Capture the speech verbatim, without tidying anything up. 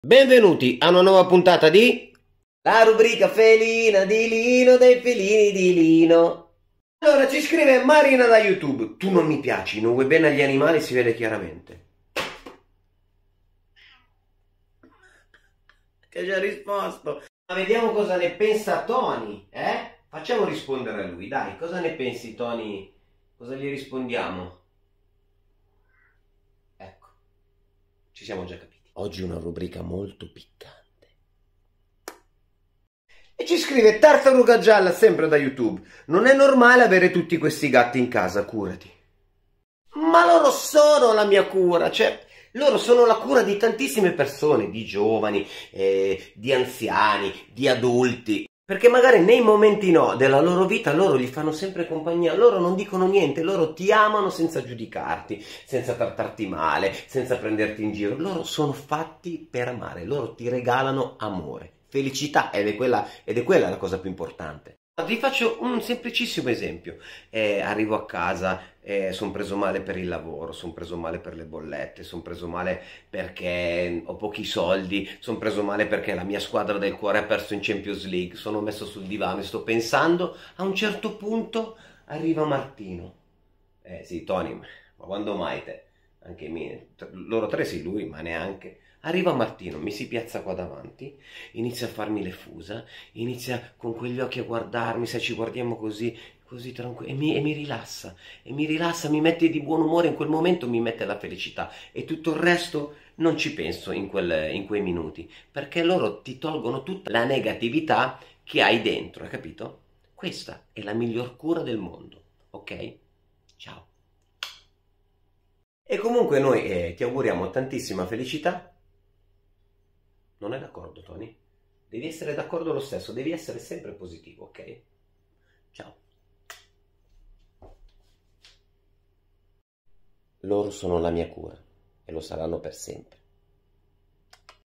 Benvenuti a una nuova puntata di la rubrica felina di Lino dei felini di Lino. Allora ci scrive Marina da YouTube: tu non mi piaci, non vuoi bene agli animali, si vede chiaramente. Che già risposto. Ma vediamo cosa ne pensa Tony, eh? Facciamo rispondere a lui, dai, cosa ne pensi Tony? Cosa gli rispondiamo? Ecco, ci siamo già capiti. Oggi una rubrica molto piccante. E ci scrive Tartaruga Gialla, sempre da YouTube: non è normale avere tutti questi gatti in casa, curati. Ma loro sono la mia cura, cioè loro sono la cura di tantissime persone, di giovani, eh, di anziani, di adulti. Perché magari nei momenti no della loro vita loro gli fanno sempre compagnia, loro non dicono niente, loro ti amano senza giudicarti, senza trattarti male, senza prenderti in giro. Loro sono fatti per amare, loro ti regalano amore, felicità, ed è quella, ed è quella la cosa più importante. Vi faccio un semplicissimo esempio. Eh, arrivo a casa, eh, sono preso male per il lavoro, sono preso male per le bollette, sono preso male perché ho pochi soldi, sono preso male perché la mia squadra del cuore ha perso in Champions League, sono messo sul divano e sto pensando. A un certo punto arriva Martino. Eh sì, Tony, ma quando mai te? Anche me, loro tre sì, lui, ma neanche. Arriva Martino, mi si piazza qua davanti, inizia a farmi le fusa, inizia con quegli occhi a guardarmi, se ci guardiamo così, così tranquillo, e mi, e mi rilassa, e mi rilassa, mi mette di buon umore, in quel momento mi mette la felicità, e tutto il resto non ci penso in, quel, in quei minuti, perché loro ti tolgono tutta la negatività che hai dentro, hai capito? Questa è la miglior cura del mondo, ok? Ciao. E comunque noi eh, ti auguriamo tantissima felicità. Non è d'accordo, Tony? Devi essere d'accordo lo stesso, devi essere sempre positivo, ok? Ciao. Loro sono la mia cura e lo saranno per sempre.